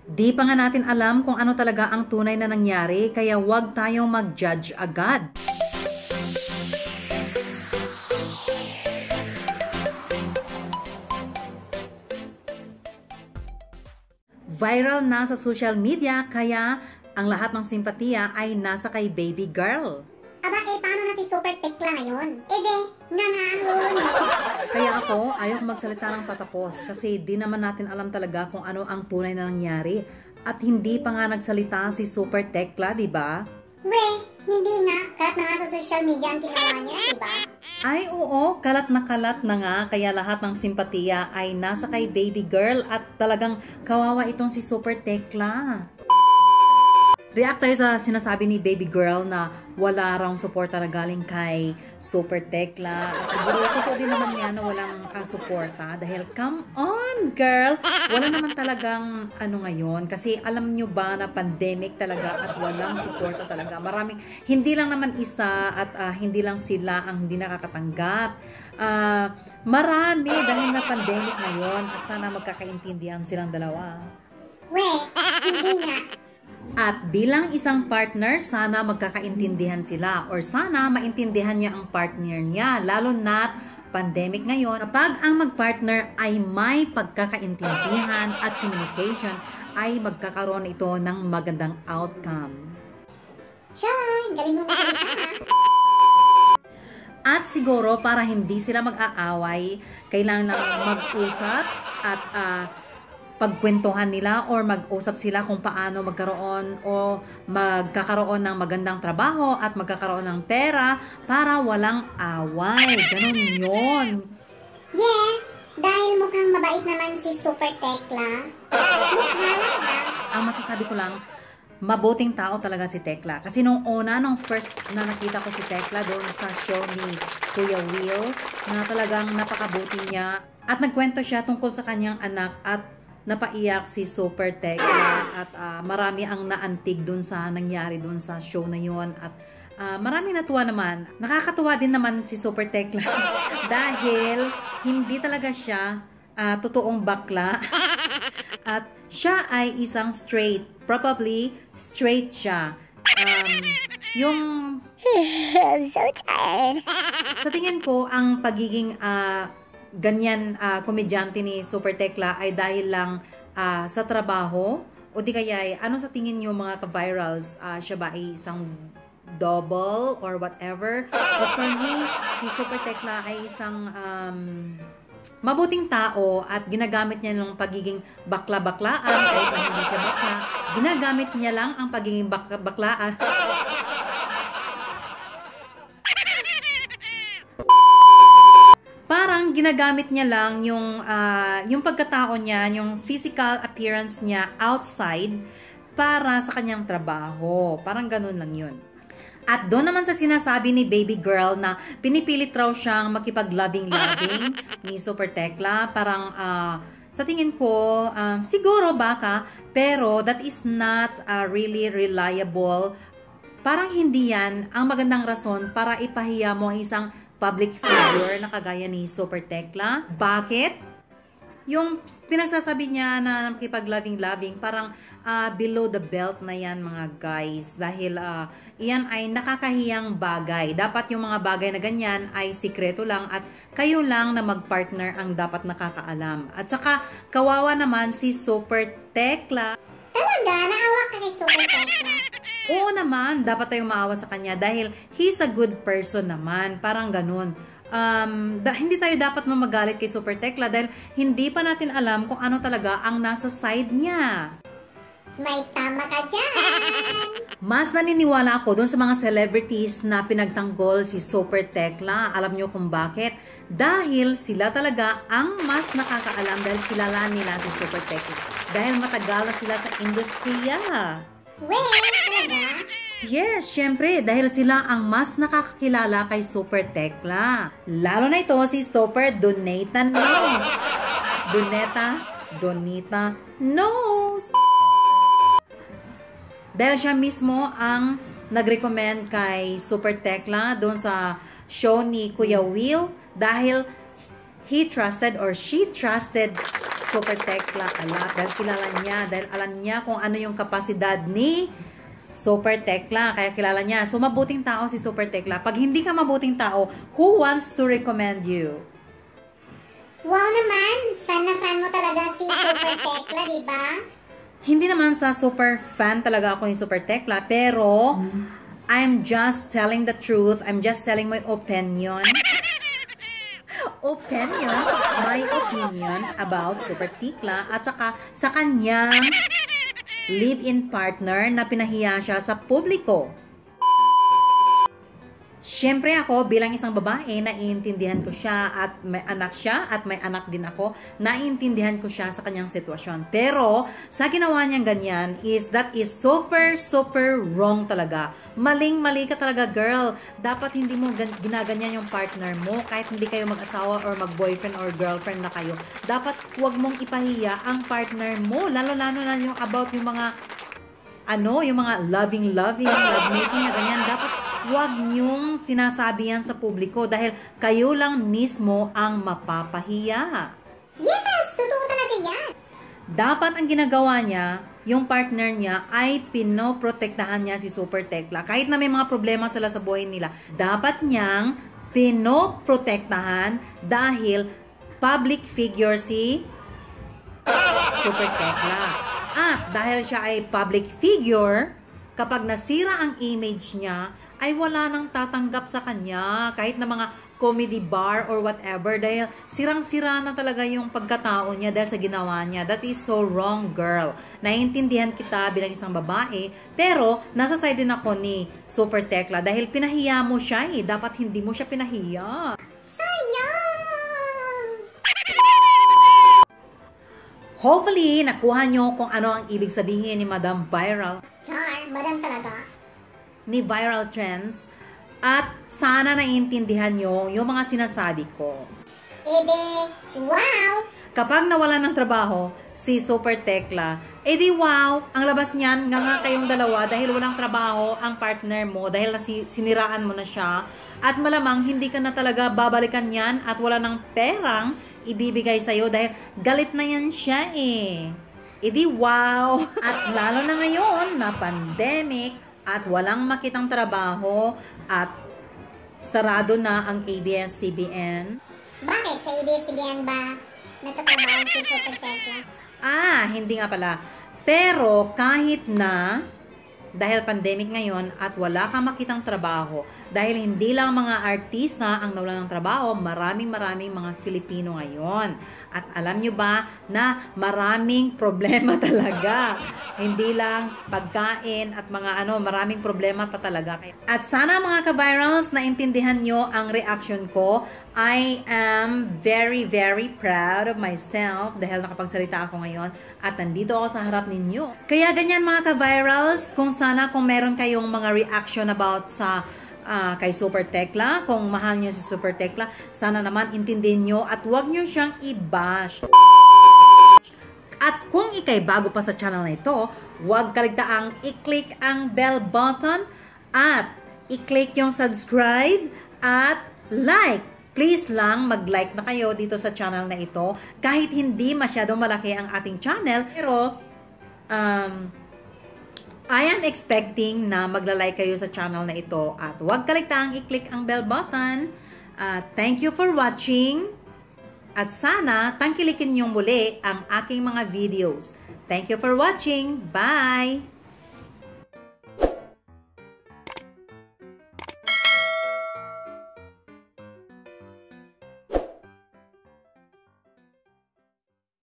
Di pa nga natin alam kung ano talaga ang tunay na nangyari, kaya huwag tayong mag-judge agad. Viral na sa social media, kaya ang lahat ng simpatiya ay nasa kay baby girl. Aba, paano na si Super Tekla ngayon? Nga ang lolo niyo. Kaya ako, ayaw magsalita ng patapos kasi di naman natin alam talaga kung ano ang tunay na nangyari. At hindi pa nga nagsalita si Super Tekla, di ba? Hindi nga. Kalat na nga sa social media ang ginawa niya, di ba? Ay oo, kalat na nga, kaya lahat ng simpatiya ay nasa kay baby girl at talagang kawawa itong si Super Tekla. React tayo sa sinasabi ni baby girl na wala raw suporta na galing kay Super Tekla. At siguro totoo din naman yan na walang suporta dahil come on girl, wala naman talagang ngayon kasi alam nyo ba na pandemic talaga at walang suporta talaga. Maraming, hindi lang naman isa at hindi lang sila ang hindi nakakatanggap. Marami dahil na pandemic ngayon at sana magkakaintindihan silang dalawa. Hindi nga. At bilang isang partner, sana magkakaintindihan sila or sana maintindihan niya ang partner niya. Lalo na pandemic ngayon, kapag ang magpartner ay may pagkakaintindihan at communication, ay magkakaroon ito ng magandang outcome. Char, galing mo magsalita. At siguro para hindi sila mag-aaway, kailangan lang mag-usap at pagkwentuhan nila or mag-usap sila kung paano magkaroon o magkakaroon ng magandang trabaho at magkakaroon ng pera para walang away. Ganun yun. Dahil mukhang mabait naman si Super Tekla. Mukha lang ba? Ang masasabi ko lang, mabuting tao talaga si Tekla. Kasi nung first na nakita ko si Tekla doon sa show ni Kuya Will, na talagang napakabuti niya. At nagkwento siya tungkol sa kanyang anak at napaiyak si Super Tekla at marami ang naantig dun sa nangyari dun sa show na yon at marami natuwa naman. Nakakatuwa din naman si Super Tekla dahil hindi talaga siya totoong bakla at siya ay isang straight. Probably straight siya. I'm so tired. Sa tingin ko, ang pagiging ganyan komedyante ni Super Tekla ay dahil lang sa trabaho o di kaya ay, ano sa tingin niyo mga ka-virals, siya ba ay isang double or whatever? But for me, si Super Tekla ay isang mabuting tao at ginagamit niya ng pagiging bakla-baklaan kahit na hindi siya bakla. Ginagamit niya lang ang pagiging baklaan. Parang ginagamit niya lang yung pagkatao niya, yung physical appearance niya outside para sa kanyang trabaho. Parang ganun lang yun. At doon naman sa sinasabi ni baby girl na pinipilit raw siyang makipag-loving-loving ni Super Tekla. Parang sa tingin ko, siguro baka, pero that is not really reliable. Parang hindi yan ang magandang rason para ipahiya mo ang isang public figure na kagaya ni Super Tekla. Bakit? Yung pinagsasabi niya na nakipag-loving-loving, parang below the belt na yan mga guys. Dahil iyan ay nakakahiyang bagay. Dapat yung mga bagay na ganyan ay sikreto lang at kayo lang na mag-partner ang dapat nakakaalam. At saka kawawa naman si Super Tekla. Talaga? Naawa ka kay Super Tekla? Oo naman, dapat tayong maawa sa kanya dahil he's a good person naman. Parang ganun. Hindi tayo dapat mamagalit kay Super Tekla dahil hindi pa natin alam kung ano talaga ang nasa side niya. May tama ka dyan. Mas naniniwala ako doon sa mga celebrities na pinagtanggol si Super Tekla. Alam nyo kung bakit? Dahil sila talaga ang mas nakakaalam dahil kilala nila si Super Tekla. Dahil matagal na sila sa industriya. Talaga? Yes, syempre, dahil sila ang mas nakakakilala kay Super Tekla. Lalo na ito si Super Donita Knows. Donita Knows. Dahil siya mismo ang nag-recommend kay Super Tekla doon sa show ni Kuya Will dahil he trusted or she trusted Super Tekla a lot dahil kilala niya, dahil alam niya kung ano yung kapasidad ni Super Tekla, kaya kilala niya. So, mabuting tao si Super Tekla. Pag hindi ka mabuting tao, who wants to recommend you? Wow naman! Fan na fan mo talaga si Super Tekla, diba? Hindi naman sa super fan talaga ako ni Super Tekla, pero I'm just telling the truth. I'm just telling my opinion. My opinion about Super Tekla at saka sa kanyang live-in partner na pinahiya siya sa publiko. Siyempre ako bilang isang babae, naiintindihan ko siya at may anak siya at may anak din ako, naiintindihan ko siya sa kanyang sitwasyon. Pero sa ginawa niyang ganyan that is super wrong talaga. Maling-mali ka talaga, girl. Dapat hindi mo ginaganyan yung partner mo kahit hindi kayo mag-asawa or mag-boyfriend or girlfriend na kayo. Dapat huwag mong ipahiya ang partner mo, lalo-lalo na yung about yung mga yung mga lovemaking na ganyan. Dapat huwag niyong sinasabi yan sa publiko dahil kayo lang mismo ang mapapahiya. Yes! Totoo talaga yan! Dapat ang ginagawa niya, yung partner niya ay pinoprotektahan niya si Super Tekla. Kahit na may mga problema sila sa buhay nila, dapat niyang pinoprotektahan dahil public figure si Super Tekla. At dahil siya ay public figure, kapag nasira ang image niya, ay wala nang tatanggap sa kanya kahit na mga comedy bar or whatever dahil sirang-sira na talaga yung pagkatao niya dahil sa ginawa niya. That is so wrong, girl. Naiintindihan kita bilang isang babae, pero nasa side din ako ni Super Tekla dahil pinahiya mo siya eh. Dapat hindi mo siya pinahiya. Hopefully, nakuha nyo kung ano ang ibig sabihin ni Madam Viral. Char, madam talaga. Ni Viral Trends. At sana naiintindihan nyo yung mga sinasabi ko. Ede, wow! Kapag nawala ng trabaho, si Super Tekla, edi wow, ang labas niyan, nga kayong dalawa dahil walang trabaho ang partner mo, dahil siniraan mo na siya, at malamang hindi ka na talaga babalikan yan at wala ng perang ibibigay sa'yo dahil galit na yan siya eh. Edi wow! At lalo na ngayon na pandemic at walang makitang trabaho at sarado na ang ABS-CBN. Bakit? Sa ABS-CBN ba nagtatrabaho si Super Tekla? Hindi nga pala. Pero kahit na dahil pandemic ngayon at wala kang makitang trabaho, dahil hindi lang mga artista ang nawalan ng trabaho, maraming mga Filipino ngayon. At alam nyo ba na maraming problema talaga. Hindi lang pagkain at mga maraming problema pa talaga. At sana mga ka-virals, naintindihan nyo ang reaction ko. I am very proud of myself dahil nakapagsalita ako ngayon at nandito ako sa harap ninyo. Kaya ganyan mga ka-virals, kung meron kayong mga reaction about sa kay Super Tekla, kung mahal niyo si Super Tekla, sana naman intindihin nyo at huwag nyo siyang i-bash. At kung ikay bago pa sa channel na ito, huwag kaligtaang i-click ang bell button at i-click yung subscribe at like. Please lang mag-like na kayo dito sa channel na ito kahit hindi masyadong malaki ang ating channel, pero I am expecting na magla-like kayo sa channel na ito at huwag kaligtaang i-click ang bell button. Thank you for watching at sana tangkilikin niyo muli ang aking mga videos. Thank you for watching. Bye!